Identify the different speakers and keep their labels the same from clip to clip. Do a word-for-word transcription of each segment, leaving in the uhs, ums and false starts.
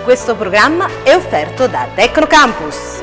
Speaker 1: Questo programma è offerto da Tecnocampus.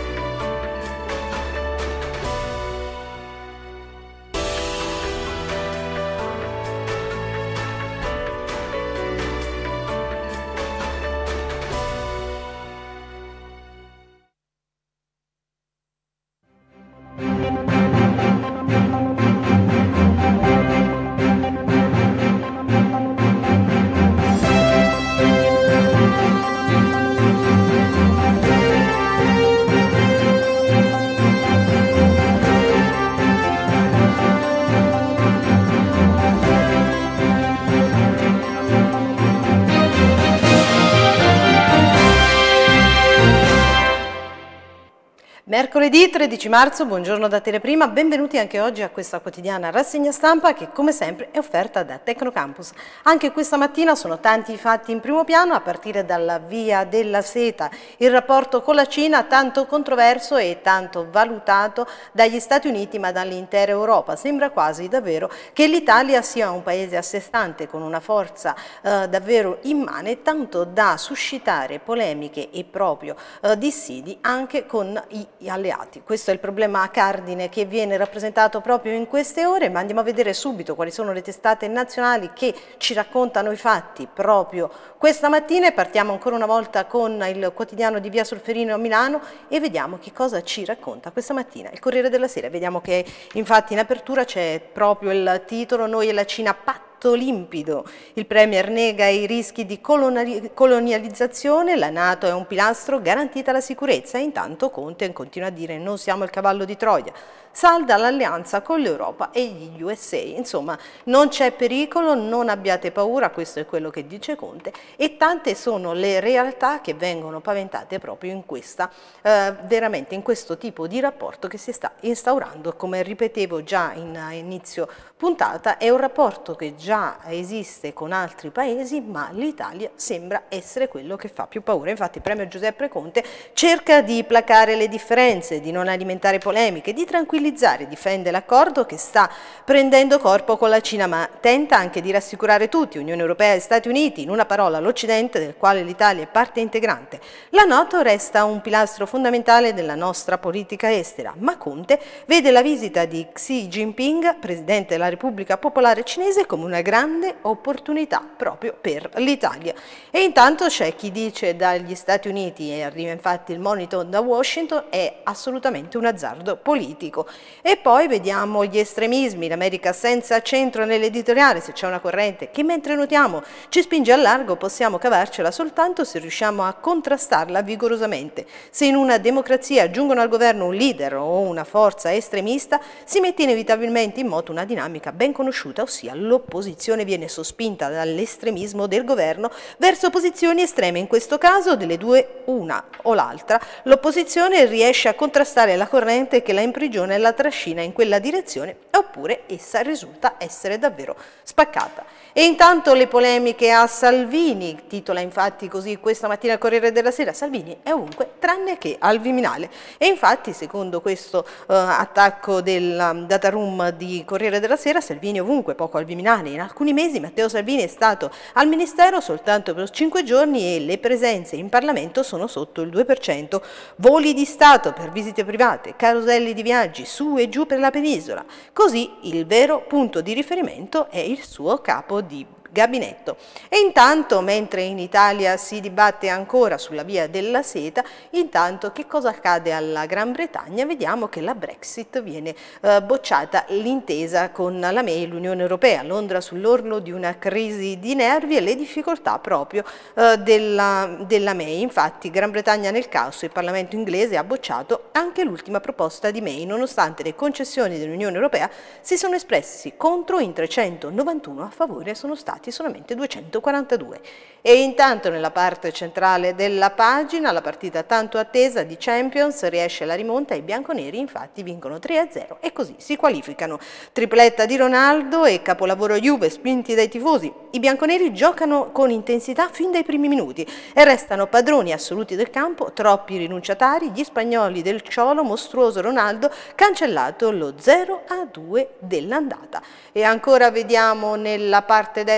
Speaker 1: Mercoledì tredici marzo, buongiorno da Teleprima, benvenuti anche oggi a questa quotidiana rassegna stampa che come sempre è offerta da Tecnocampus. Anche questa mattina sono tanti i fatti in primo piano, a partire dalla Via della Seta, il rapporto con la Cina tanto controverso e tanto valutato dagli Stati Uniti ma dall'intera Europa. Sembra quasi davvero che l'Italia sia un paese a sé stante con una forza eh, davvero immane, tanto da suscitare polemiche e proprio eh, dissidi anche con i alleati. Questo è il problema cardine che viene rappresentato proprio in queste ore, ma andiamo a vedere subito quali sono le testate nazionali che ci raccontano i fatti proprio questa mattina e partiamo ancora una volta con il quotidiano di Via Solferino a Milano e vediamo che cosa ci racconta questa mattina il Corriere della Sera. Vediamo che infatti in apertura c'è proprio il titolo "Noi e la Cina patto limpido". Il premier nega i rischi di colonializzazione, la NATO è un pilastro, garantita la sicurezza e intanto Conte continua a dire non siamo il cavallo di Troia. Salda l'alleanza con l'Europa e gli U S A. Insomma, non c'è pericolo, non abbiate paura, questo è quello che dice Conte e tante sono le realtà che vengono paventate proprio in questa, eh, veramente in questo tipo di rapporto che si sta instaurando, come ripetevo già in inizio puntata, è un rapporto che già esiste con altri paesi, ma l'Italia sembra essere quello che fa più paura. Infatti il premier Giuseppe Conte cerca di placare le differenze, di non alimentare polemiche, di tranquillizzare, difende l'accordo che sta prendendo corpo con la Cina, ma tenta anche di rassicurare tutti, Unione Europea e Stati Uniti, in una parola l'Occidente, del quale l'Italia è parte integrante. La NATO resta un pilastro fondamentale della nostra politica estera, ma Conte vede la visita di Xi Jinping, presidente della Repubblica Popolare Cinese, come una grande opportunità proprio per l'Italia. E intanto c'è chi dice dagli Stati Uniti, e arriva infatti il monito da Washington, è assolutamente un azzardo politico. E poi vediamo gli estremismi, l'America senza centro nell'editoriale, se c'è una corrente che mentre nuotiamo ci spinge al largo possiamo cavarcela soltanto se riusciamo a contrastarla vigorosamente. Se in una democrazia giungono al governo un leader o una forza estremista si mette inevitabilmente in moto una dinamica ben conosciuta, ossia l'opposizione viene sospinta dall'estremismo del governo verso posizioni estreme, in questo caso delle due una o l'altra. L'opposizione riesce a contrastare la corrente che la imprigiona e la trascina in quella direzione oppure essa risulta essere davvero spaccata. E intanto le polemiche a Salvini, titola infatti così questa mattina il Corriere della Sera, Salvini è ovunque tranne che al Viminale. E infatti secondo questo uh, attacco del um, data room di Corriere della Sera, Salvini ovunque, poco al Viminale. In alcuni mesi Matteo Salvini è stato al Ministero soltanto per cinque giorni e le presenze in Parlamento sono sotto il due per cento. Voli di Stato per visite private, caroselli di viaggi su e giù per la penisola. Così il vero punto di riferimento è il suo capo di gabinetto. E intanto, mentre in Italia si dibatte ancora sulla Via della Seta, intanto che cosa accade alla Gran Bretagna? Vediamo che la Brexit viene eh, bocciata l'intesa con la May e l'Unione Europea. Londra sull'orlo di una crisi di nervi e le difficoltà proprio eh, della, della May. Infatti Gran Bretagna nel caos, il Parlamento inglese ha bocciato anche l'ultima proposta di May, nonostante le concessioni dell'Unione Europea si sono espressi contro in trecentonovantuno, a favore sono stati solamente duecentoquarantadue. E intanto nella parte centrale della pagina la partita tanto attesa di Champions riesce la rimonta e i bianconeri infatti vincono tre a zero e così si qualificano. Tripletta di Ronaldo e capolavoro Juve spinti dai tifosi. I bianconeri giocano con intensità fin dai primi minuti e restano padroni assoluti del campo, troppi rinunciatari, gli spagnoli del Ciolo, mostruoso Ronaldo, cancellato lo zero a due dell'andata. E ancora vediamo nella parte destra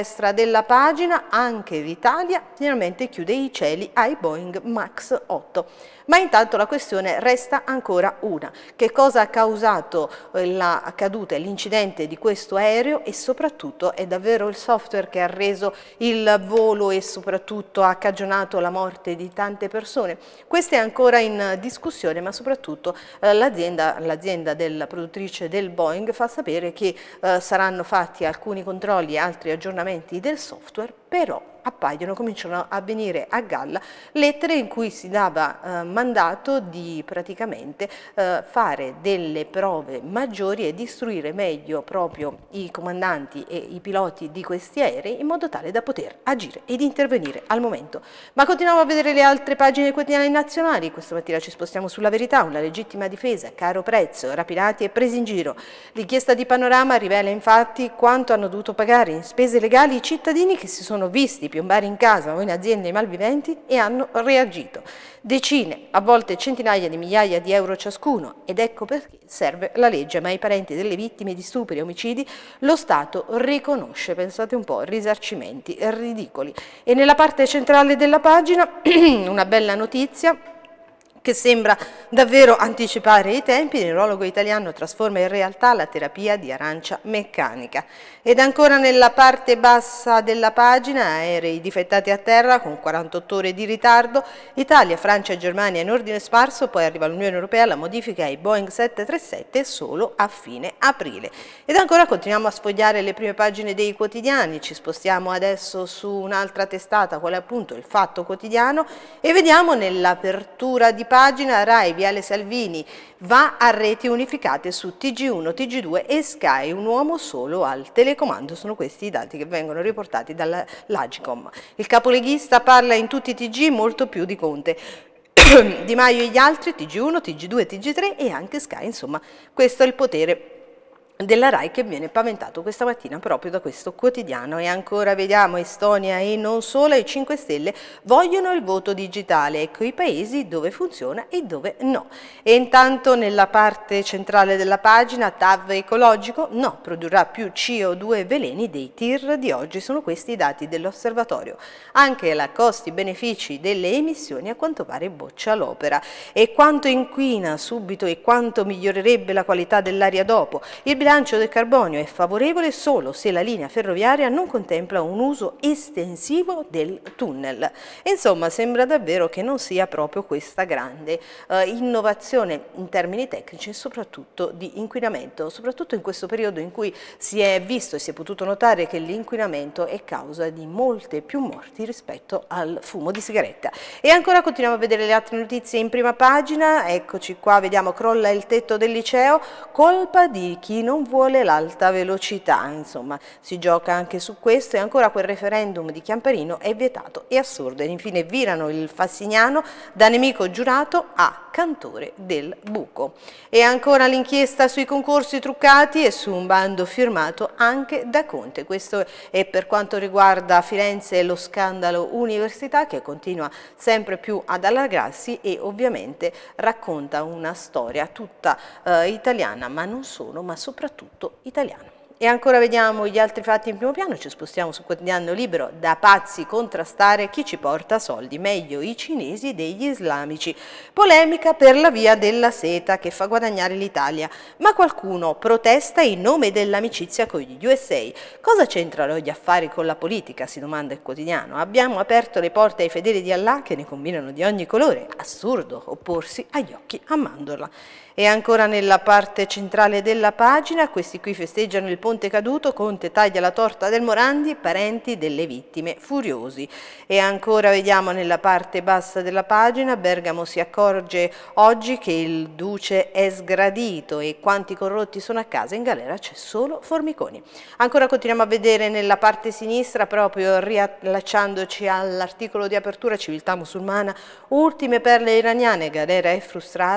Speaker 1: destra della pagina, anche l'Italia finalmente chiude i cieli ai Boeing Max otto. Ma intanto la questione resta ancora una: che cosa ha causato la caduta e l'incidente di questo aereo, e soprattutto è davvero il software che ha reso il volo e soprattutto ha cagionato la morte di tante persone? Questa è ancora in discussione, ma soprattutto eh, l'azienda, l'azienda della produttrice del Boeing fa sapere che eh, saranno fatti alcuni controlli e altri aggiornamenti del software, però appaiono, cominciano a venire a galla lettere in cui si dava eh, mandato di praticamente eh, fare delle prove maggiori e di istruire meglio proprio i comandanti e i piloti di questi aerei in modo tale da poter agire ed intervenire al momento. Ma continuiamo a vedere le altre pagine quotidiane nazionali. Questa mattina ci spostiamo sulla Verità: una legittima difesa, caro prezzo, rapinati e presi in giro. L'inchiesta di Panorama rivela infatti quanto hanno dovuto pagare in spese legali i cittadini che si sono visti piombare in casa o in aziende i malviventi e hanno reagito. Decine, a volte centinaia di migliaia di euro ciascuno, ed ecco perché serve la legge, ma ai parenti delle vittime di stupri e omicidi lo Stato riconosce, pensate un po', risarcimenti ridicoli. E nella parte centrale della pagina una bella notizia che sembra davvero anticipare i tempi: il neurologo italiano trasforma in realtà la terapia di arancia meccanica. Ed ancora nella parte bassa della pagina, aerei difettati a terra con quarantotto ore di ritardo, Italia, Francia e Germania in ordine sparso, poi arriva l'Unione Europea, la modifica ai Boeing sette tre sette solo a fine aprile. Ed ancora continuiamo a sfogliare le prime pagine dei quotidiani, ci spostiamo adesso su un'altra testata, quale appunto il Fatto Quotidiano, e vediamo nell'apertura di pagina: Rai, Viale Salvini va a reti unificate su T G uno, T G due e Sky, un uomo solo al telecomando. Sono questi i dati che vengono riportati dall'Agcom. Il capoleghista parla in tutti i T G molto più di Conte. Di Maio e gli altri, T G uno, T G due, T G tre e anche Sky. Insomma, questo è il potere della Rai che viene paventato questa mattina proprio da questo quotidiano. E ancora vediamo Estonia e non solo: i cinque Stelle vogliono il voto digitale, ecco i paesi dove funziona e dove no. E intanto nella parte centrale della pagina: T A V ecologico, no, produrrà più C O due veleni dei tir di oggi. Sono questi i dati dell'osservatorio. Anche la costi-benefici delle emissioni a quanto pare boccia l'opera. E quanto inquina subito e quanto migliorerebbe la qualità dell'aria dopo? Il Il bilancio del carbonio è favorevole solo se la linea ferroviaria non contempla un uso estensivo del tunnel. Insomma, sembra davvero che non sia proprio questa grande eh, innovazione in termini tecnici e soprattutto di inquinamento, soprattutto in questo periodo in cui si è visto e si è potuto notare che l'inquinamento è causa di molte più morti rispetto al fumo di sigaretta. E ancora continuiamo a vedere le altre notizie in prima pagina. Eccoci qua, vediamo: crolla il tetto del liceo, colpa di chi non vuole l'alta velocità. Insomma, si gioca anche su questo. E ancora quel referendum di Chiamparino è vietato e assurdo. Ed infine virano il Fassignano da nemico giurato a cantore del buco. E ancora l'inchiesta sui concorsi truccati e su un bando firmato anche da Conte. Questo è per quanto riguarda Firenze e lo scandalo università, che continua sempre più ad allargarsi e ovviamente racconta una storia tutta eh, italiana, ma non solo, ma soprattutto italiana. E ancora vediamo gli altri fatti in primo piano, ci spostiamo sul quotidiano Libero: da pazzi contrastare chi ci porta soldi, meglio i cinesi degli islamici. Polemica per la via della seta che fa guadagnare l'Italia, ma qualcuno protesta in nome dell'amicizia con gli U S A. Cosa c'entrano gli affari con la politica, si domanda il quotidiano. Abbiamo aperto le porte ai fedeli di Allah che ne combinano di ogni colore, assurdo opporsi agli occhi a mandorla. E ancora nella parte centrale della pagina: questi qui festeggiano il ponte caduto, Conte taglia la torta del Morandi, parenti delle vittime furiosi. E ancora vediamo nella parte bassa della pagina: Bergamo si accorge oggi che il duce è sgradito e quanti corrotti sono a casa, in galera c'è solo Formiconi. Ancora continuiamo a vedere nella parte sinistra, proprio riallacciandoci all'articolo di apertura: civiltà musulmana, ultime perle iraniane, galera e frustrate,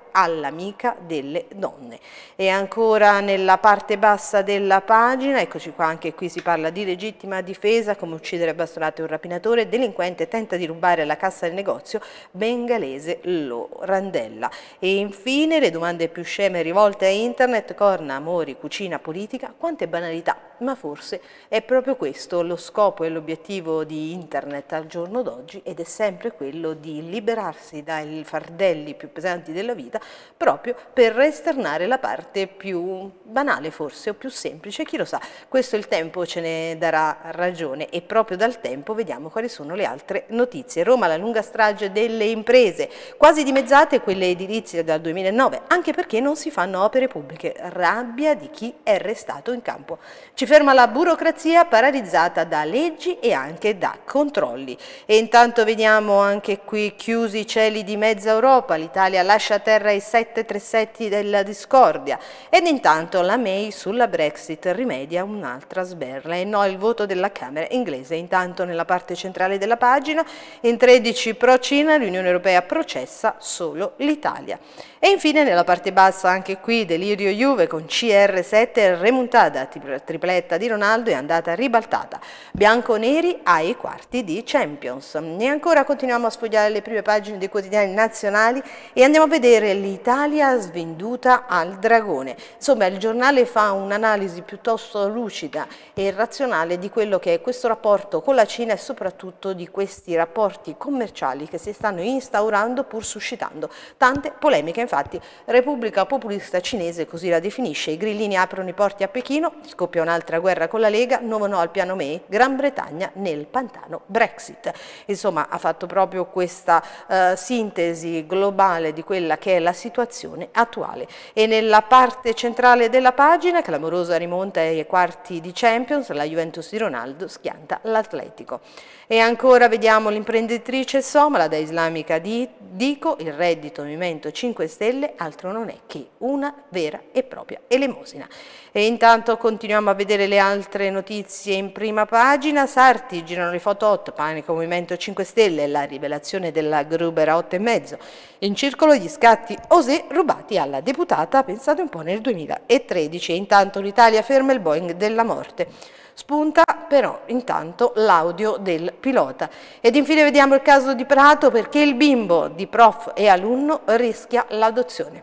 Speaker 1: all'amica delle donne. E ancora nella parte bassa della pagina, eccoci qua, anche qui si parla di legittima difesa, come uccidere a bastonate un rapinatore, delinquente tenta di rubare la cassa del negozio, bengalese lo randella. E infine le domande più sceme rivolte a internet, corna, amori, cucina, politica, quante banalità, ma forse è proprio questo lo scopo e l'obiettivo di internet al giorno d'oggi, ed è sempre quello di liberarsi dai fardelli più pesanti della vita, proprio per esternare la parte più banale forse o più semplice, chi lo sa, questo il tempo ce ne darà ragione. E proprio dal tempo vediamo quali sono le altre notizie. Roma, la lunga strage delle imprese, quasi dimezzate quelle edilizie dal duemilanove, anche perché non si fanno opere pubbliche, rabbia di chi è restato in campo. Ci ferma la burocrazia paralizzata da leggi e anche da controlli. E intanto vediamo anche qui chiusi i cieli di mezza Europa, l'Italia lascia a terra i sette trentasette della discordia, ed intanto la May sulla Brexit rimedia un'altra sberla e no il voto della Camera inglese. Intanto nella parte centrale della pagina, in tredici pro Cina, l'Unione Europea processa solo l'Italia. E infine nella parte bassa anche qui delirio Juve con C R sette, remontata, tripletta di Ronaldo è andata ribaltata, bianconeri ai quarti di Champions. E ancora continuiamo a sfogliare le prime pagine dei quotidiani nazionali e andiamo a vedere l'Italia svenduta al dragone. Insomma, il giornale fa un'analisi piuttosto lucida e razionale di quello che è questo rapporto con la Cina e soprattutto di questi rapporti commerciali che si stanno instaurando pur suscitando tante polemiche. Infatti, Repubblica Populista Cinese, così la definisce, i grillini aprono i porti a Pechino, scoppia un'altra guerra con la Lega, nuovo no al piano May, Gran Bretagna nel pantano Brexit. Insomma, ha fatto proprio questa uh, sintesi globale di quella che è la situazione attuale. E nella parte centrale della pagina, clamorosa rimonta ai quarti di Champions, la Juventus di Ronaldo schianta l'Atletico. E ancora vediamo l'imprenditrice somala da islamica di Dico, il reddito Movimento cinque Stelle, altro non è che una vera e propria elemosina. E intanto continuiamo a vedere le altre notizie in prima pagina. Sarti, girano le foto hot, panico Movimento cinque Stelle, la rivelazione della Gruber a otto e mezzo. In circolo gli scatti Osè rubati alla deputata, pensate un po', nel duemilatredici. E intanto l'Italia ferma il Boeing della morte. Spunta però intanto l'audio del pilota. Ed infine vediamo il caso di Prato, perché il bimbo di prof e alunno rischia l'adozione.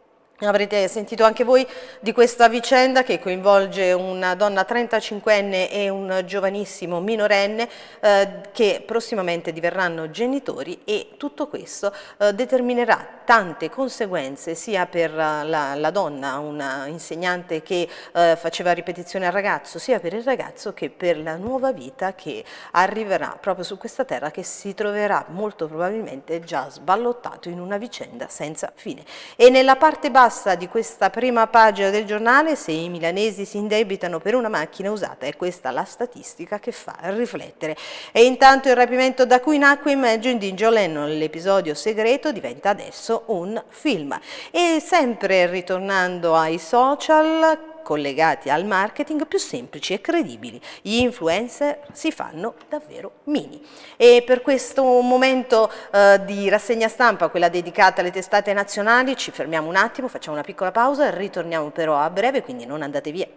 Speaker 1: Avrete sentito anche voi di questa vicenda che coinvolge una donna trentacinquenne e un giovanissimo minorenne eh, che prossimamente diverranno genitori, e tutto questo eh, determinerà tante conseguenze sia per la, la donna, una insegnante che eh, faceva ripetizione al ragazzo, sia per il ragazzo che per la nuova vita che arriverà proprio su questa terra, che si troverà molto probabilmente già sballottato in una vicenda senza fine. E nella parte bassa di questa prima pagina del giornale, se i milanesi si indebitano per una macchina usata, è questa la statistica che fa riflettere. E intanto il rapimento da cui nacque Imagine di John Lennon, l'episodio segreto diventa adesso un film. E sempre ritornando ai social collegati al marketing più semplici e credibili, gli influencer si fanno davvero mini. E per questo momento eh, di rassegna stampa, quella dedicata alle testate nazionali, ci fermiamo un attimo, facciamo una piccola pausa, ritorniamo però a breve, quindi non andate via.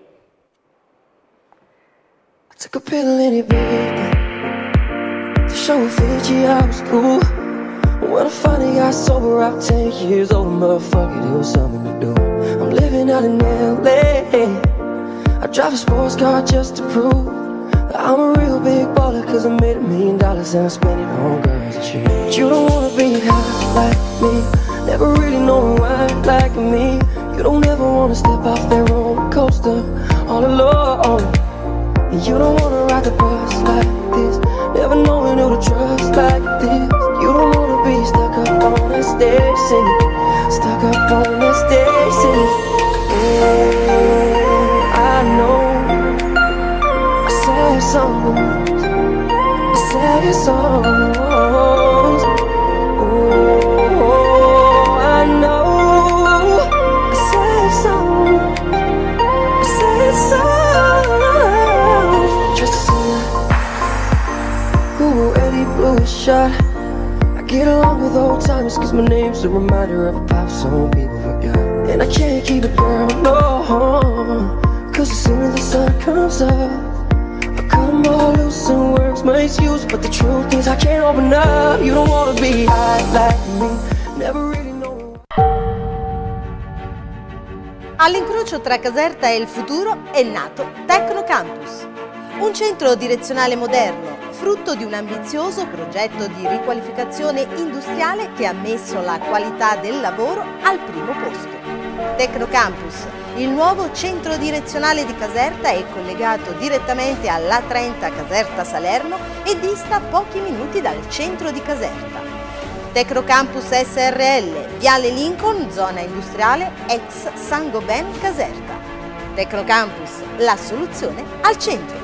Speaker 1: When I finally got sober, I was ten years old, motherfucker, there was something to do. I'm living out in L A, I drive a sports car just to prove that I'm a real big baller, cause I made a million dollars and I spent it on girls and shit. But you don't wanna be high like me, never really know why like me. You don't ever wanna step off that roller coaster all alone. And you don't wanna ride the bus like this, never knowing who to trust like this. You don't wanna be stuck up on that stage singing, stuck up on that stage singing. Oh, I know I sad songs, sad songs. Oh, I know sad songs, sad songs. Just a singer who already blew his shot.
Speaker 2: Get along with old times, cause my name's a reminder of a pop song people forgot. And I can't keep it down, no, cause as soon as the sun comes up, I cut them all loose and works my excuse. But the truth is I can't open up. You don't wanna be high like me, never really know.
Speaker 1: All'incrocio tra Caserta e il futuro è nato Tecno Campus, un centro direzionale moderno, frutto di un ambizioso progetto di riqualificazione industriale che ha messo la qualità del lavoro al primo posto. Tecno Campus, il nuovo centro direzionale di Caserta, è collegato direttamente all'A trenta Caserta-Salerno e dista pochi minuti dal centro di Caserta. Tecno Campus S R L, Viale Lincoln, zona industriale, ex Saint-Gobain Caserta. Tecno Campus, la soluzione al centro.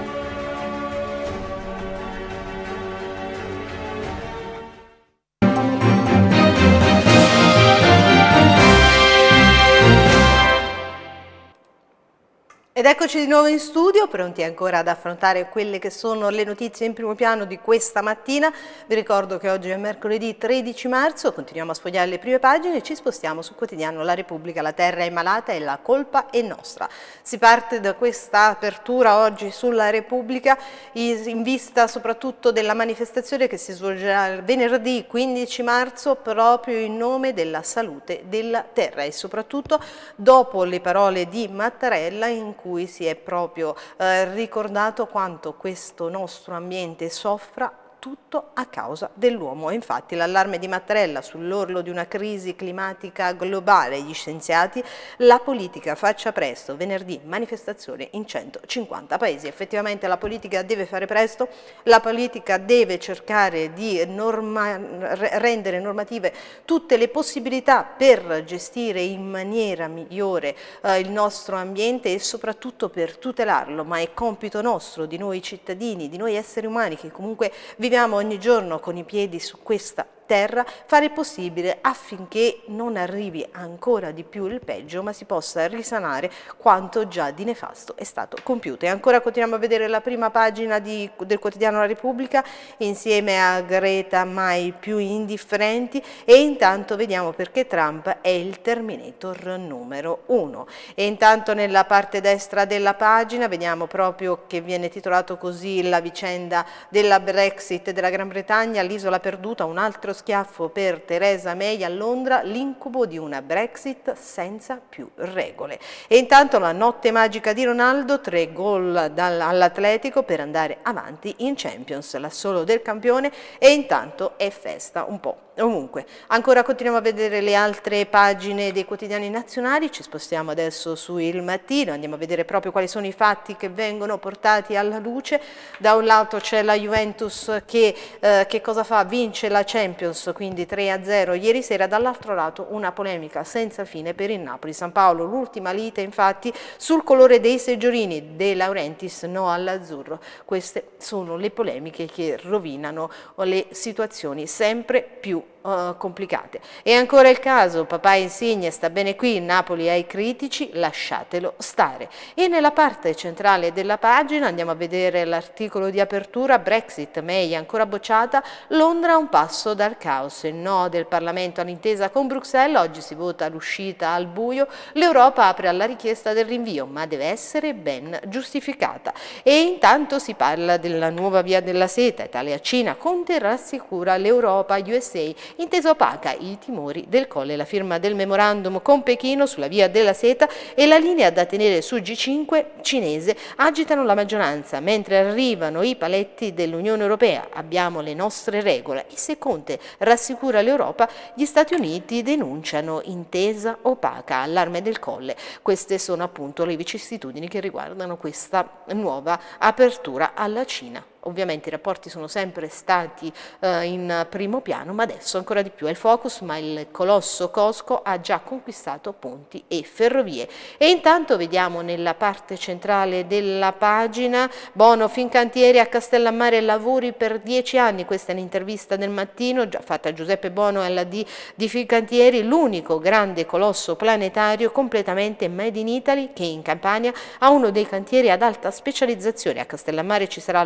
Speaker 1: Ed eccoci di nuovo in studio, pronti ancora ad affrontare quelle che sono le notizie in primo piano di questa mattina. Vi ricordo che oggi è mercoledì tredici marzo, continuiamo a sfogliare le prime pagine e ci spostiamo sul quotidiano La Repubblica. La terra è malata e la colpa è nostra. Si parte da questa apertura oggi sulla Repubblica in vista soprattutto della manifestazione che si svolgerà venerdì quindici marzo proprio in nome della salute della terra e soprattutto dopo le parole di Mattarella in cui cui si è proprio eh, ricordato quanto questo nostro ambiente soffra tutto a causa dell'uomo. Infatti l'allarme di Mattarella sull'orlo di una crisi climatica globale, gli scienziati, la politica faccia presto, venerdì manifestazione in centocinquanta paesi. Effettivamente la politica deve fare presto, la politica deve cercare di norma rendere normative tutte le possibilità per gestire in maniera migliore eh, il nostro ambiente e soprattutto per tutelarlo, ma è compito nostro, di noi cittadini, di noi esseri umani che comunque viviamo ogni giorno con i piedi su questa terra, fare il possibile affinché non arrivi ancora di più il peggio, ma si possa risanare quanto già di nefasto è stato compiuto. E ancora continuiamo a vedere la prima pagina di, del quotidiano La Repubblica insieme a Greta mai più indifferenti e intanto vediamo perché Trump è il Terminator numero uno. E intanto nella parte destra della pagina vediamo proprio che viene titolato così la vicenda della Brexit della Gran Bretagna, l'isola perduta, un altro schiaffo per Theresa May a Londra, l'incubo di una Brexit senza più regole. E intanto la notte magica di Ronaldo, tre gol all'Atletico per andare avanti in Champions, l'assolo del campione e intanto è festa un po' ovunque. Ancora continuiamo a vedere le altre pagine dei quotidiani nazionali, ci spostiamo adesso su Il Mattino, andiamo a vedere proprio quali sono i fatti che vengono portati alla luce. Da un lato c'è la Juventus che, eh, che cosa fa? Vince la Champions, quindi tre a zero ieri sera, dall'altro lato una polemica senza fine per il Napoli. San Paolo, l'ultima lite infatti sul colore dei seggiorini, De Laurentiis no all'azzurro. Queste sono le polemiche che rovinano le situazioni sempre più Uh, complicate. E ancora il caso, papà Insigne sta bene qui, Napoli ai critici, lasciatelo stare. E nella parte centrale della pagina andiamo a vedere l'articolo di apertura, Brexit, May ancora bocciata, Londra a un passo dal caos, il no del Parlamento all'intesa con Bruxelles, oggi si vota l'uscita al buio, l'Europa apre alla richiesta del rinvio, ma deve essere ben giustificata. E intanto si parla della nuova via della seta, Italia-Cina, Conte rassicura l'Europa, U S A, intesa opaca i timori del Colle, la firma del memorandum con Pechino sulla via della seta e la linea da tenere su G cinque cinese agitano la maggioranza, mentre arrivano i paletti dell'Unione Europea, abbiamo le nostre regole. E se Conte rassicura l'Europa, gli Stati Uniti denunciano intesa opaca, allarme del Colle. Queste sono appunto le vicissitudini che riguardano questa nuova apertura alla Cina. Ovviamente i rapporti sono sempre stati eh, in primo piano, ma adesso ancora di più è il focus, ma il colosso Cosco ha già conquistato ponti e ferrovie. E intanto vediamo nella parte centrale della pagina, Bono Fincantieri a Castellammare lavori per dieci anni, questa è un'intervista del Mattino, già fatta a Giuseppe Bono alla D di Fincantieri, l'unico grande colosso planetario completamente made in Italy che in Campania ha uno dei cantieri ad alta specializzazione. A Castellammare ci sarà lavoro per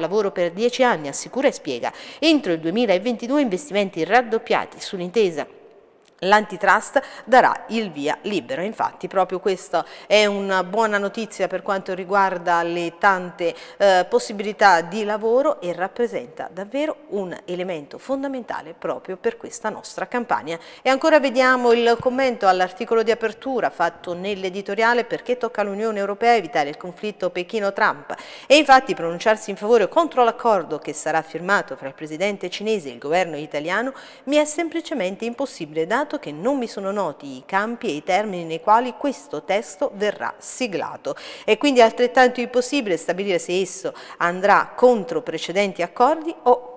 Speaker 3: per dieci anni, assicura e spiega. Entro il duemilaventidue investimenti raddoppiati sull'intesa. L'antitrust darà il via libero. Infatti proprio questa è una buona notizia per quanto riguarda le tante eh, possibilità di lavoro e rappresenta davvero un elemento fondamentale proprio per questa nostra campagna. E ancora vediamo il commento all'articolo di apertura fatto nell'editoriale: perché tocca all'Unione Europea evitare il conflitto Pechino-Trump. E infatti pronunciarsi in favore o contro l'accordo che sarà firmato fra il presidente cinese e il governo italiano mi è semplicemente impossibile, dato che non mi sono noti i campi e i termini nei quali questo testo verrà siglato. È quindi altrettanto impossibile stabilire se esso andrà contro precedenti accordi o,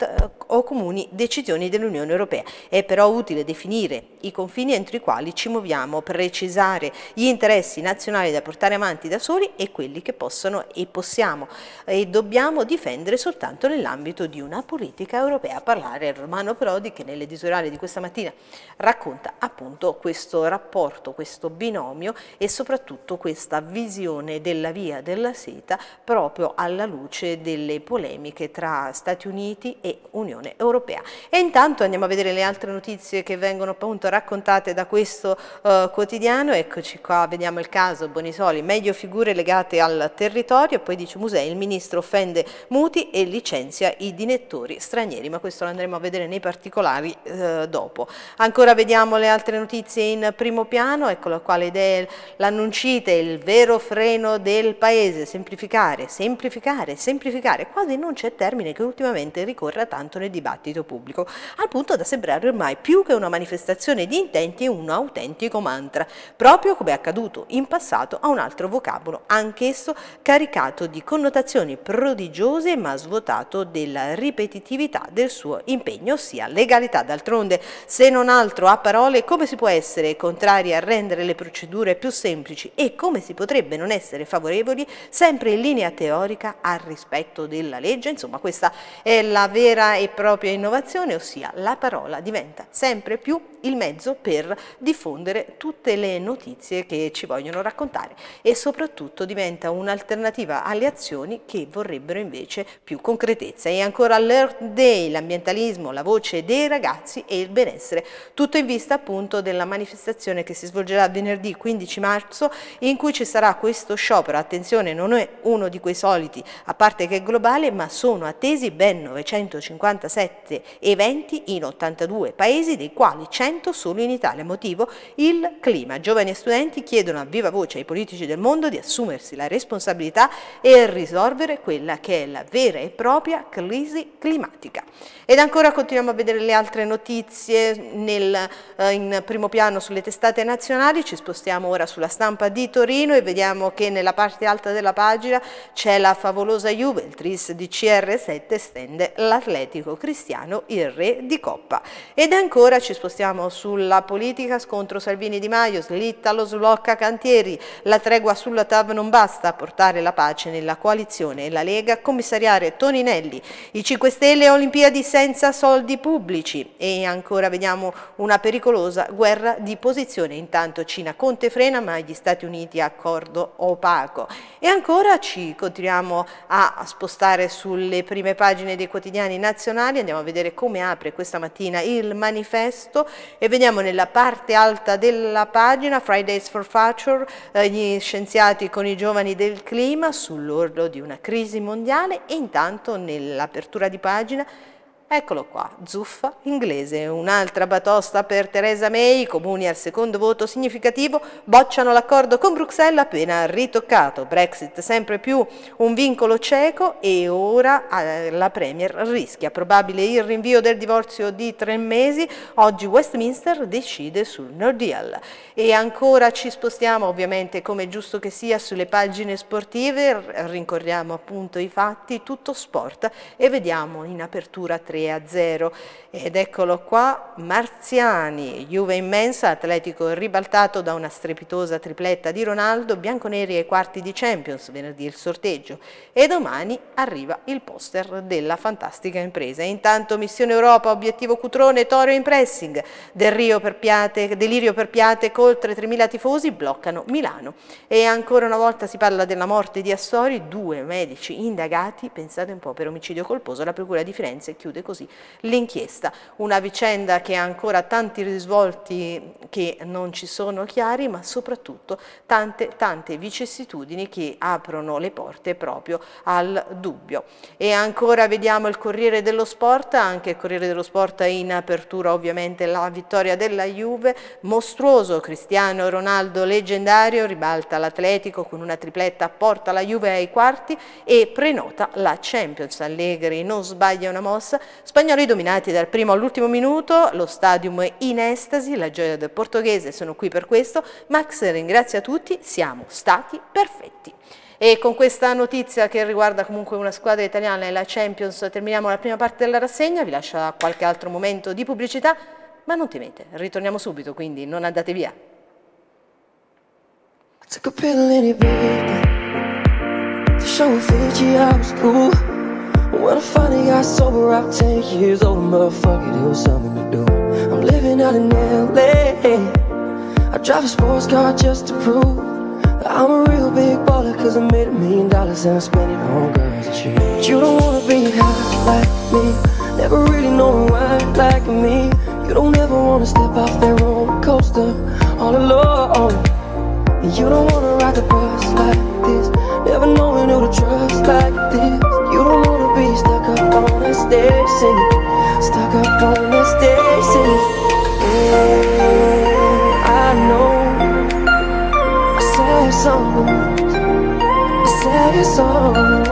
Speaker 3: o comuni decisioni dell'Unione Europea. È però utile definire i confini entro i quali ci muoviamo, precisare gli interessi nazionali da portare avanti da soli e quelli che possono e possiamo e dobbiamo difendere soltanto nell'ambito di una politica europea. Parlare Romano Prodi, che nell'editoriale di questa mattina racconta appunto questo rapporto, questo binomio e soprattutto questa visione della via della seta proprio alla luce delle polemiche tra Stati Uniti e Unione Europea. E intanto andiamo a vedere le altre notizie che vengono appunto raccontate da questo uh, quotidiano. Eccoci qua, vediamo il caso Bonisoli, meglio figure legate al territorio, e poi dice Musei, il ministro offende Muti e licenzia i direttori stranieri, ma questo lo andremo a vedere nei particolari uh, dopo. Ancora vediamo le altre notizie in primo piano, eccolo qua, l'annuncite, il vero freno del paese, semplificare, semplificare, semplificare, quasi non c'è termine che ultimamente ricorra tanto nel dibattito pubblico, al punto da sembrare ormai più che una manifestazione di intenti un autentico mantra, proprio come è accaduto in passato a un altro vocabolo, anch'esso caricato di connotazioni prodigiose ma svuotato della ripetitività del suo impegno, ossia legalità. D'altronde, se non altro a parole, come si può essere contrari a rendere le procedure più semplici e come si potrebbe non essere favorevoli sempre in linea teorica al rispetto della legge? Insomma, questa è la vera e propria innovazione, ossia la parola diventa sempre più il mezzo per diffondere tutte le notizie che ci vogliono raccontare e soprattutto diventa un'alternativa alle azioni che vorrebbero invece più concretezza. E ancora l'Earth Day, l'ambientalismo, la voce dei ragazzi e il benessere, tutto in vista appunto della manifestazione che si svolgerà venerdì quindici marzo, in cui ci sarà questo sciopero. Attenzione, non è uno di quei soliti, a parte che è globale, ma sono attesi ben novecentocinquantasette eventi in ottantadue paesi, dei quali cento solo in Italia. Motivo? Il clima. Giovani e studenti chiedono a viva voce ai politici del mondo di assumersi la responsabilità e risolvere quella che è la vera e propria crisi climatica. Ed ancora continuiamo a vedere le altre notizie nel, eh, in primo piano sulle testate nazionali. Ci spostiamo ora sulla Stampa di Torino e vediamo che nella parte alta della pagina c'è la favolosa Juve, il tris di C R sette stende l'Atletico Cristiano, il re di Coppa. Ed ancora ci spostiamo sulla politica, scontro Salvini-Di Maio, slitta lo sblocca cantieri, la tregua sulla T A V non basta, portare la pace nella coalizione e la Lega, commissariare Toninelli, i cinque Stelle Olimpiadi senza soldi pubblici. E ancora vediamo una pericolosa guerra di posizione, intanto Cina Conte frena ma gli Stati Uniti accordo opaco. E ancora ci continuiamo a spostare sulle prime pagine dei quotidiani nazionali, andiamo a vedere come apre questa mattina il Manifesto e vediamo nella parte alta della pagina Fridays for Future, eh, gli scienziati con i giovani del clima sull'orlo di una crisi mondiale. E intanto nell'apertura di pagina eccolo qua, zuffa inglese, un'altra batosta per Theresa May, i comuni al secondo voto significativo bocciano l'accordo con Bruxelles appena ritoccato, Brexit sempre più un vincolo cieco e ora eh, la Premier rischia probabile il rinvio del divorzio di tre mesi, oggi Westminster decide sul No Deal. E ancora ci spostiamo ovviamente come è giusto che sia sulle pagine sportive, rincorriamo appunto i fatti, tutto sport e vediamo in apertura tre tre a zero. Ed eccolo qua, Marziani, Juve immensa, Atletico ribaltato da una strepitosa tripletta di Ronaldo, bianconeri ai quarti di Champions, venerdì il sorteggio, e domani arriva il poster della fantastica impresa. Intanto Missione Europa, obiettivo Cutrone, Torio in pressing, Del Rio per Piate, delirio per Piate, con oltre tremila tifosi bloccano Milano. E ancora una volta si parla della morte di Astori, due medici indagati, pensate un po', per omicidio colposo. La Procura di Firenze chiude così l'inchiesta. Una vicenda che ha ancora tanti risvolti che non ci sono chiari, ma soprattutto tante tante vicissitudini che aprono le porte proprio al dubbio. E ancora vediamo il Corriere dello Sport, anche il Corriere dello Sport in apertura ovviamente la vittoria della Juve, mostruoso Cristiano Ronaldo leggendario, ribalta l'Atletico con una tripletta, porta la Juve ai quarti e prenota la Champions. Allegri non sbaglia una mossa, spagnoli dominati dal primo all'ultimo minuto, lo stadium in estasi, la gioia del portoghese, sono qui per questo. Max ringrazia tutti, siamo stati perfetti. E con questa notizia che riguarda comunque una squadra italiana e la Champions terminiamo la prima parte della rassegna, vi lascio a qualche altro momento di pubblicità, ma non temete, ritorniamo subito, quindi non andate via. When I finally got sober, I was ten years old, motherfucker, it was something to do. I'm living out in L A, I drive a sports car just to prove that I'm a real big baller, cause I made a million dollars and I spent it on girls and shit. But you don't wanna be high like me, never really know why like me. You don't ever wanna step off that roller coaster all alone. And you don't wanna ride the bus like this, never knowing who to trust like this. You don't wanna be stuck up on that stage singing, stuck up on that stage singing. Oh, I know I sad songs, I sad songs.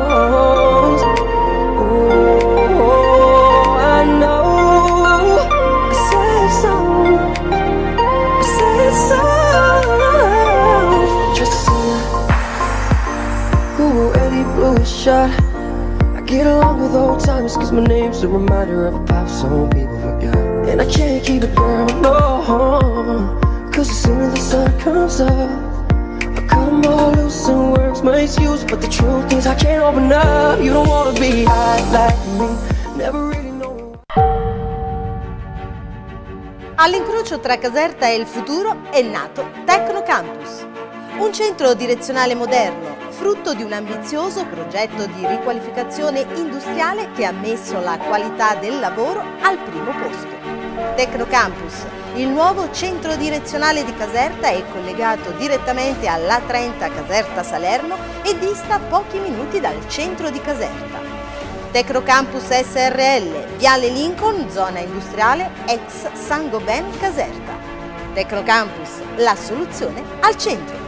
Speaker 3: Oh, I know I sad songs, I sad songs. Just a singer who already blew his shot. Get along with old timers cause my name's a reminder of a pop song people forgot. And I can't keep it down, no, cause as soon as the sun comes up I cut them all loose and works my excuse. But the truth is I can't open up. You don't wanna be high like me, never really know.
Speaker 1: All'incrocio tra Caserta e il futuro è nato Tecnocampus, un centro direzionale moderno, frutto di un ambizioso progetto di riqualificazione industriale che ha messo la qualità del lavoro al primo posto. Tecnocampus, il nuovo centro direzionale di Caserta, è collegato direttamente all'A trenta Caserta Salerno e dista pochi minuti dal centro di Caserta. Tecnocampus S R L, Viale Lincoln, zona industriale, ex Saint-Gobain Caserta. Tecnocampus, la soluzione al centro.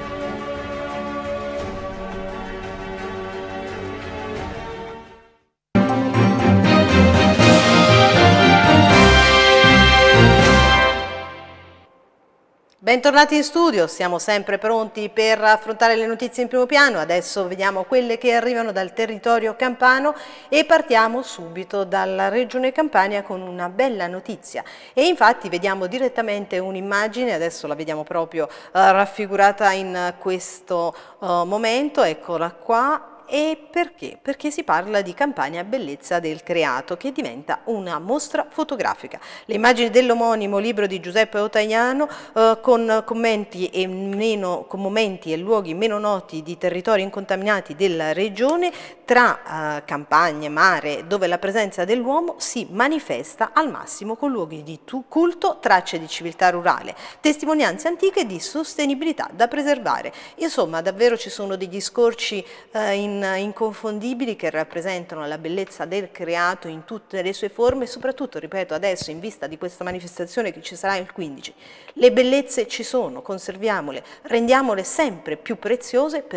Speaker 1: Bentornati in studio, siamo sempre pronti per affrontare le notizie in primo piano. Adesso vediamo quelle che arrivano dal territorio campano e partiamo subito dalla regione Campania con una bella notizia. E infatti vediamo direttamente un'immagine, adesso la vediamo proprio uh, raffigurata in questo uh, momento, eccola qua. E perché? Perché si parla di Campania Bellezza del Creato, che diventa una mostra fotografica. Le immagini dell'omonimo libro di Giuseppe Ottaviano eh, con commenti e meno, con momenti e luoghi meno noti di territori incontaminati della regione, tra eh, campagne, mare, dove la presenza dell'uomo si manifesta al massimo con luoghi di culto, tracce di civiltà rurale, testimonianze antiche di sostenibilità da preservare. Insomma, davvero ci sono degli scorci eh, in inconfondibili che rappresentano la bellezza del creato in tutte le sue forme e soprattutto, ripeto, adesso in vista di questa manifestazione che ci sarà il quindici, le bellezze ci sono, conserviamole, rendiamole sempre più preziose, perché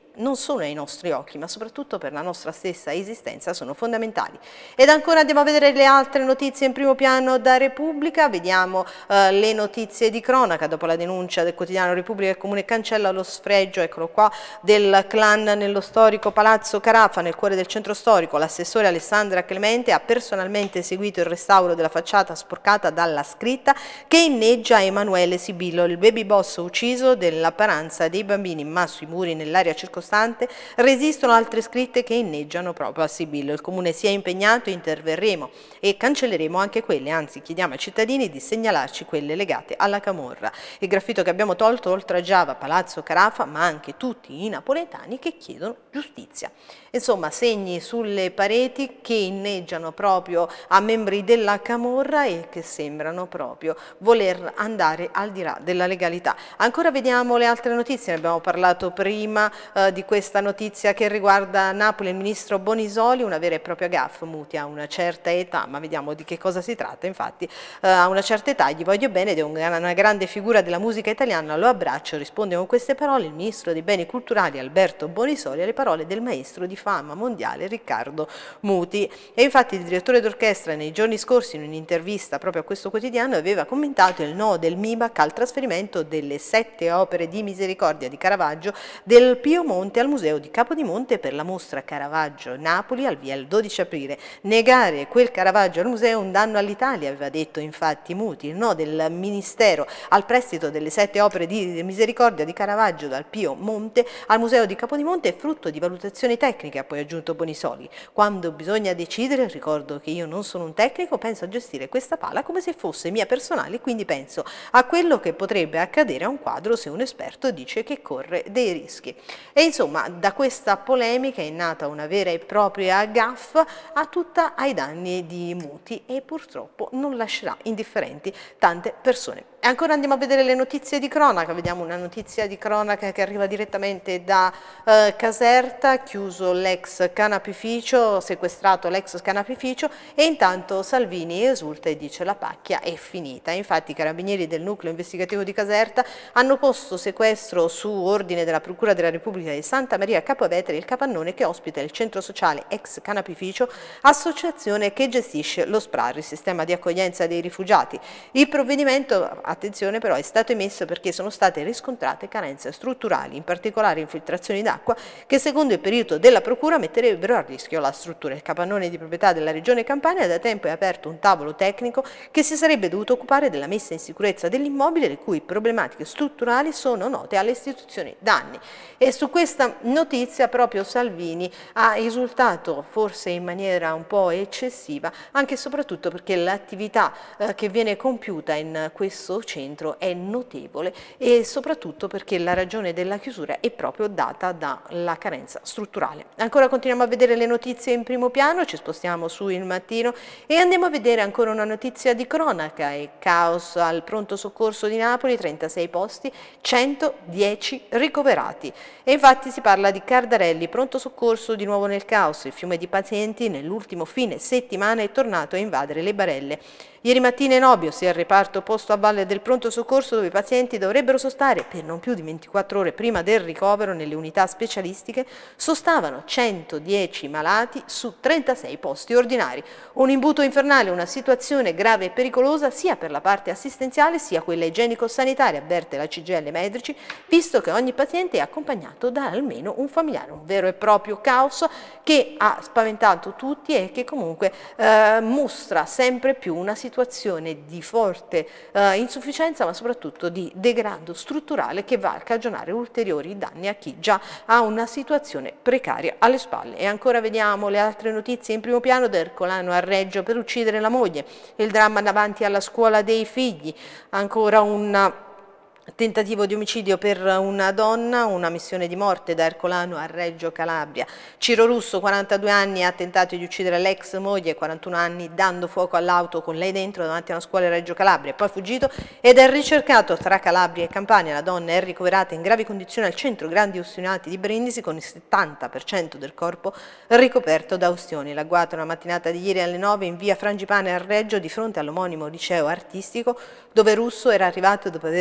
Speaker 3: non solo ai nostri occhi, ma soprattutto per la nostra stessa esistenza sono fondamentali. Ed ancora andiamo a vedere le altre notizie in primo piano da Repubblica, vediamo eh, le notizie di cronaca dopo la denuncia del quotidiano Repubblica. Il Comune cancella lo sfregio, eccolo qua, del clan nello storico Palazzo Carafa, nel cuore del centro storico. L'assessore Alessandra Clemente ha personalmente eseguito il restauro della facciata sporcata dalla scritta che inneggia Emanuele Sibillo, il baby boss ucciso della paranza dei bambini, ma sui muri nell'area circostante resistono altre scritte che inneggiano proprio a Sibillo. Il Comune si è impegnato, interverremo e cancelleremo anche quelle, anzi chiediamo ai cittadini di segnalarci quelle legate alla camorra. Il graffito che abbiamo tolto oltraggiava Palazzo Carafa, ma anche tutti i napoletani che chiedono giustizia. Insomma, segni sulle pareti che inneggiano proprio a membri della camorra e che sembrano proprio voler andare al di là della legalità. Ancora vediamo le altre notizie, ne abbiamo parlato prima eh, di questa notizia che riguarda Napoli. Il ministro Bonisoli, una vera e propria gaffe, Muti ha una certa età, ma vediamo di che cosa si tratta. Infatti eh, a una certa età gli voglio bene ed è una grande figura della musica italiana, lo abbraccio, risponde con queste parole il ministro dei beni culturali Alberto Bonisoli alle parole del maestro di fama mondiale Riccardo Muti. E infatti il direttore d'orchestra nei giorni scorsi in un'intervista proprio a questo quotidiano aveva commentato il no del M I B A C al trasferimento delle sette opere di misericordia di Caravaggio del Pio Monte al Museo di Capodimonte per la mostra Caravaggio Napoli al via il dodici aprile. Negare quel Caravaggio al museo è un danno all'Italia, aveva detto infatti Muti. Il no del Ministero al prestito delle sette opere di misericordia di Caravaggio dal Pio Monte al Museo di Capodimonte è frutto di valutazioni tecniche, ha poi aggiunto Bonisoli. Quando bisogna decidere, ricordo che io non sono un tecnico, penso a gestire questa pala come se fosse mia personale, quindi penso a quello che potrebbe accadere a un quadro se un esperto dice che corre dei rischi. E insomma, da questa polemica è nata una vera e propria gaffe a tutta ai danni di Muti e purtroppo non lascerà indifferenti tante persone. E ancora andiamo a vedere le notizie di cronaca, vediamo una notizia di cronaca che arriva direttamente da eh, Caserta, chiuso l'ex canapificio, sequestrato l'ex canapificio e intanto Salvini esulta e dice la pacchia è finita. Infatti i carabinieri del nucleo investigativo di Caserta hanno posto sequestro su ordine della Procura della Repubblica di Santa Maria Capua Vetere il capannone che ospita il centro sociale ex canapificio, associazione che gestisce lo SPRAR, il sistema di accoglienza dei rifugiati. Il provvedimento, attenzione però, è stato emesso perché sono state riscontrate carenze strutturali, in particolare infiltrazioni d'acqua che secondo il perito della procura metterebbero a rischio la struttura. Il capannone di proprietà della regione Campania da tempo è aperto un tavolo tecnico che si sarebbe dovuto occupare della messa in sicurezza dell'immobile, le cui problematiche strutturali sono note alle istituzioni da anni. E su questa notizia proprio Salvini ha esultato forse in maniera un po' eccessiva, anche e soprattutto perché l'attività eh, che viene compiuta in questo centro è notevole e soprattutto perché la ragione della chiusura è proprio data dalla carenza strutturale. Ancora continuiamo a vedere le notizie in primo piano, ci spostiamo su Il Mattino e andiamo a vedere ancora una notizia di cronaca. E caos al pronto soccorso di Napoli, trentasei posti, centodieci ricoverati. E infatti si parla di Cardarelli, pronto soccorso di nuovo nel caos. Il fiume di pazienti nell'ultimo fine settimana è tornato a invadere le barelle. Ieri mattina in Obbio, sia il reparto posto a valle del pronto soccorso dove i pazienti dovrebbero sostare per non più di ventiquattro ore prima del ricovero nelle unità specialistiche, sostavano centodieci malati su trentasei posti ordinari. Un imbuto infernale, una situazione grave e pericolosa sia per la parte assistenziale sia quella igienico-sanitaria, avverte la C G I L Medici, visto che ogni paziente è accompagnato da almeno un familiare. Un vero e proprio caos che ha spaventato tutti e che comunque eh, mostra sempre più una situazione situazione di forte eh, insufficienza ma soprattutto di degrado strutturale che va a cagionare ulteriori danni a chi già ha una situazione precaria alle spalle. E ancora vediamo le altre notizie in primo piano. Ercolano a Reggio per uccidere la moglie, il dramma davanti alla scuola dei figli, ancora una tentativo di omicidio per una donna, una missione di morte da Ercolano a Reggio Calabria. Ciro Russo, quarantadue anni, ha tentato di uccidere l'ex moglie, quarantuno anni, dando fuoco all'auto con lei dentro davanti a una scuola a Reggio Calabria. Poi è fuggito ed è ricercato tra Calabria e Campania. La donna è ricoverata in gravi condizioni al centro Grandi Ustionati di Brindisi con il settanta per cento del corpo ricoperto da ustioni. L'agguato una mattinata di ieri alle nove in via Frangipane a Reggio di fronte all'omonimo liceo artistico dove Russo era arrivato dopo aver percorso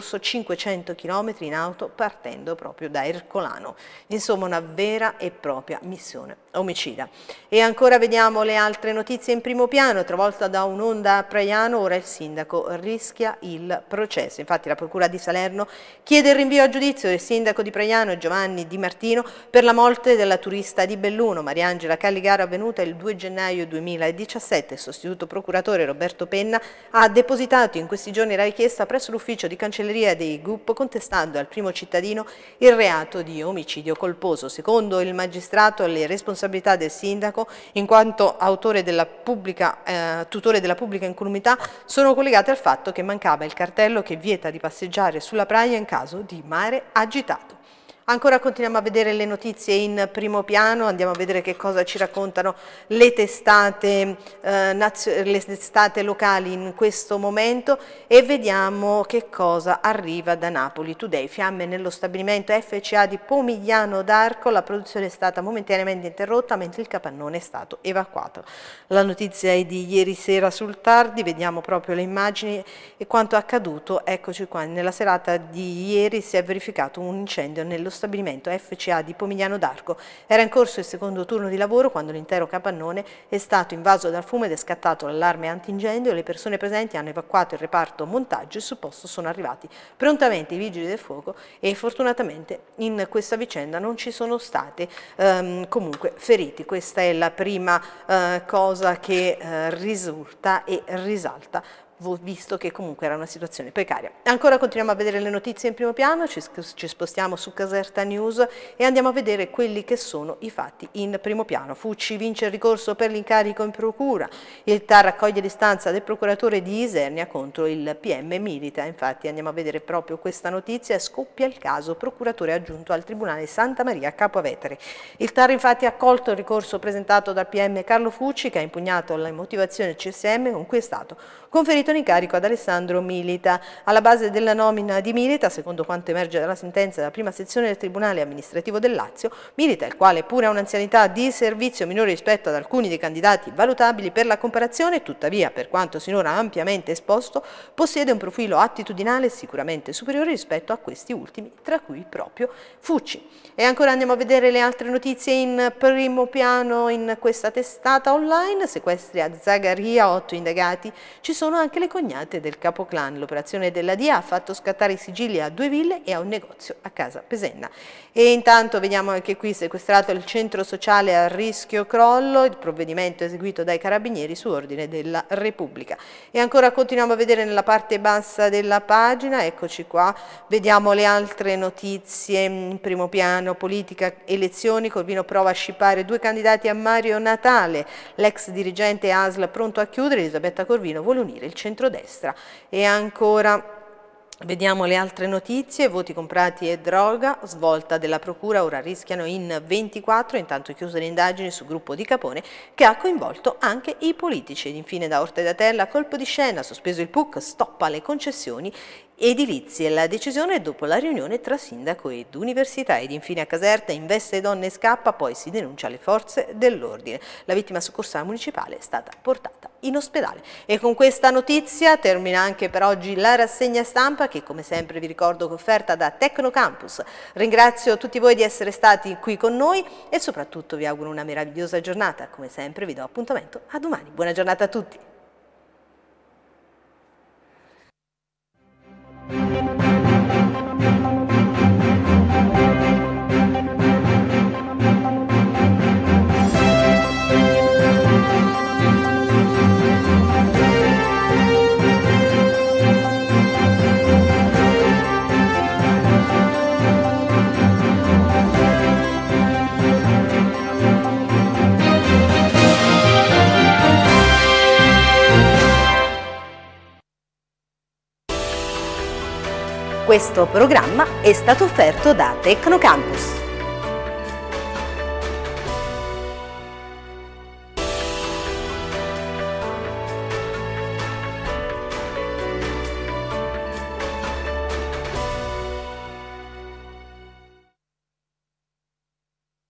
Speaker 3: percorso cinquecento chilometri in auto partendo proprio da Ercolano. Insomma, una vera e propria missione omicida. E ancora vediamo le altre notizie in primo piano, travolta da un'onda a Praiano, ora il sindaco rischia il processo. Infatti la Procura di Salerno chiede il rinvio a giudizio del sindaco di Praiano Giovanni Di Martino per la morte della turista di Belluno, Mariangela Calligaro, avvenuta il due gennaio duemiladiciassette. Il sostituto procuratore Roberto Penna ha depositato in questi giorni la richiesta presso l'ufficio di cancelleria dei G U P contestando al primo cittadino il reato di omicidio colposo. Secondo il magistrato le responsabilità del sindaco, in quanto autore della pubblica, eh, tutore della pubblica incolumità, sono collegate al fatto che mancava il cartello che vieta di passeggiare sulla Praia in caso di mare agitato. Ancora continuiamo a vedere le notizie in primo piano, andiamo a vedere che cosa ci raccontano le testate, eh, le testate locali in questo momento e vediamo che cosa arriva da Napoli Today. Fiamme nello stabilimento F C A di Pomigliano d'Arco, la produzione è stata momentaneamente interrotta mentre il capannone è stato evacuato. La notizia è di ieri sera sul Tardi, vediamo proprio le immagini e quanto accaduto. Eccoci qua, nella serata di ieri si è verificato un incendio nello stabilimento F C A di Pomigliano d'Arco. Era in corso il secondo turno di lavoro quando l'intero capannone è stato invaso dal fumo ed è scattato l'allarme antincendio. Le persone presenti hanno evacuato il reparto montaggio e sul posto sono arrivati prontamente i vigili del fuoco e fortunatamente in questa vicenda non ci sono stati ehm, comunque feriti. Questa è la prima eh, cosa che eh, risulta e risalta, visto che comunque era una situazione precaria. Ancora continuiamo a vedere le notizie in primo piano, ci, ci spostiamo su Caserta News e andiamo a vedere quelli che sono i fatti in primo piano. Fucci vince il ricorso per l'incarico in procura, il T A R raccoglie l'istanza del procuratore di Isernia contro il P M Milita. Infatti andiamo a vedere proprio questa notizia, scoppia il caso procuratore aggiunto al Tribunale Santa Maria Capua Vetere. Il T A R infatti ha accolto il ricorso presentato dal P M Carlo Fucci che ha impugnato la motivazione C S M con cui è stato conferito l'incarico ad Alessandro Milita. Alla base della nomina di Milita, secondo quanto emerge dalla sentenza della prima sezione del Tribunale amministrativo del Lazio, Milita, il quale pure ha un'anzianità di servizio minore rispetto ad alcuni dei candidati valutabili per la comparazione, tuttavia, per quanto sinora ampiamente esposto, possiede un profilo attitudinale sicuramente superiore rispetto a questi ultimi, tra cui proprio Fucci. E ancora andiamo a vedere le altre notizie in primo piano in questa testata online. Sequestri a Zagaria, otto indagati. Ci sono anche le cognate del capoclan. L'operazione della D I A ha fatto scattare i sigilli a due ville e a un negozio a Casa Pesenna. E intanto vediamo anche qui sequestrato il centro sociale a rischio crollo, il provvedimento eseguito dai carabinieri su ordine della Repubblica. E ancora continuiamo a vedere nella parte bassa della pagina, eccoci qua, vediamo le altre notizie in primo piano. Politica, elezioni, Corvino prova a scippare due candidati a Mario Natale, l'ex dirigente A S L pronto a chiudere, Elisabetta Corvino vuole unire il centrodestra. E ancora vediamo le altre notizie, voti comprati e droga, svolta della procura, ora rischiano in ventiquattro, intanto chiuse le indagini sul gruppo di Capone che ha coinvolto anche i politici. Ed infine da Orte da Terra, colpo di scena, sospeso il P U C, stoppa le concessioni edilizie. La decisione è dopo la riunione tra sindaco ed università. Ed infine a Caserta, investe donne e scappa, poi si denuncia alle forze dell'ordine. La vittima soccorsa municipale è stata portata in ospedale. E con questa notizia termina anche per oggi la rassegna stampa che come sempre vi ricordo che è offerta da Tecnocampus. Ringrazio tutti voi di essere stati qui con noi e soprattutto vi auguro una meravigliosa giornata. Come sempre vi do appuntamento a domani. Buona giornata a tutti. Questo programma è stato offerto da Tecnocampus.